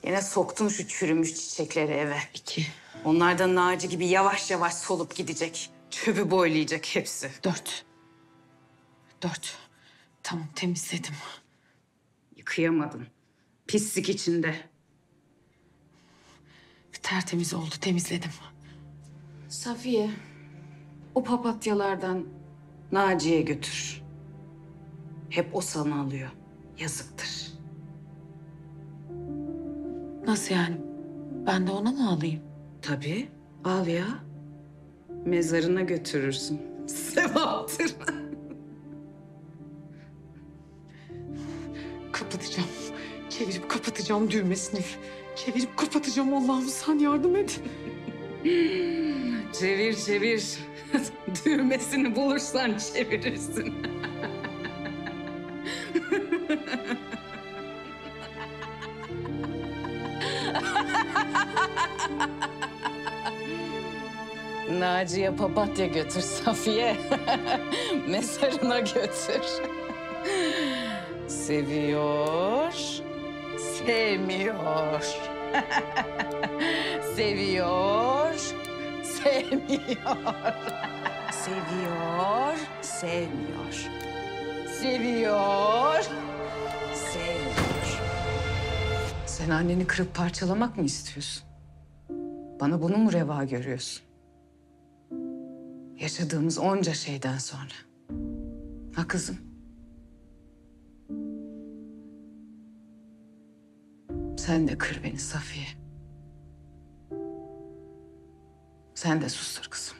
Yine soktun şu çürümüş çiçekleri eve. 2, Onlar da Naci gibi yavaş yavaş solup gidecek. Çöpü boylayacak hepsi. 4. 4. Tamam, temizledim. Yıkayamadın. Pislik içinde. Tertemiz oldu, temizledim. Safiye, o papatyalardan Naci'ye götür. Hep o sana alıyor. Yazıktır. Nasıl yani? Ben de ona mı alayım? Tabii, al ya. Mezarına götürürsün. Sevaptır. Kapatacağım. Çevirip kapatacağım düğmesini. Çevirip kapatacağım. Allah'ım sen yardım et. Çevir çevir. Düğmesini bulursan çevirirsin. Naciye papatya götür Safiye. Mezarına götür. Seviyor, sevmiyor. Seviyor, sevmiyor. Seviyor, sevmiyor. Seviyor, sevmiyor. Sen anneni kırıp parçalamak mı istiyorsun? Bana bunu mu reva görüyorsun? Yaşadığımız onca şeyden sonra. Ha kızım? Sen de kır beni Safiye. Sen de sustur kızım.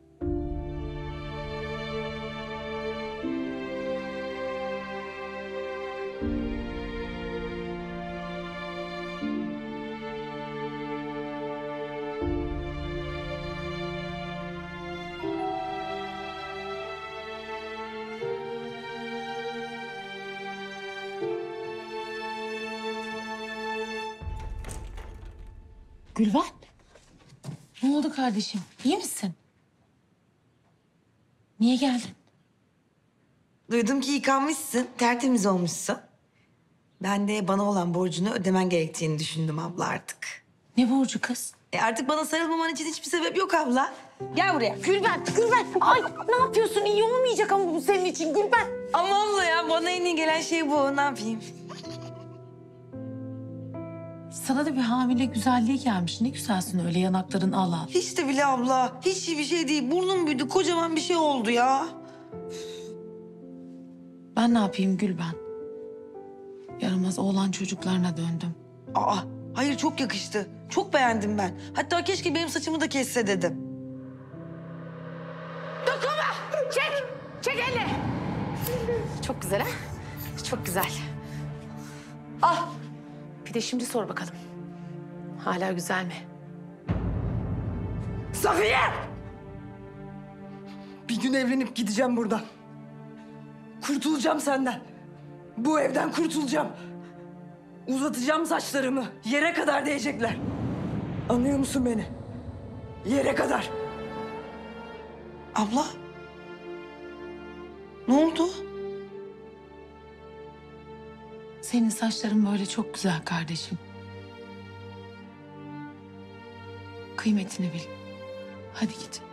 Gülben. Ne oldu kardeşim? İyi misin? Niye geldin? Duydum ki yıkanmışsın, tertemiz olmuşsun. Ben de bana olan borcunu ödemen gerektiğini düşündüm abla artık. Ne borcu kız? Artık bana sarılmaman için hiçbir sebep yok abla. Gel buraya. Gülben. Ay ne yapıyorsun? İyi olmayacak ama bu senin için Gülben. Ama abla ya bana en iyi gelen şey bu. Ne yapayım? Sana da bir hamile güzelliği gelmiş. Ne güzelsin öyle yanakların al al. Hiç de bile abla. Hiç iyi bir şey değil. Burnum büyüdü. Kocaman bir şey oldu ya. Ben ne yapayım Gülben? Yaramaz oğlan çocuklarına döndüm. Aa, hayır çok yakıştı. Çok beğendim ben. Hatta keşke benim saçımı da kesse dedim. Çek elini. Çok güzel ha? Çok güzel. Ah, Bir de şimdi sor bakalım. Hala güzel mi? Safiye! Bir gün evlenip gideceğim buradan. Kurtulacağım senden. Bu evden kurtulacağım. Uzatacağım saçlarımı. Yere kadar değecekler. Anlıyor musun beni? Yere kadar. Abla? Ne oldu? Senin saçların böyle çok güzel kardeşim. Kıymetini bil. Hadi git.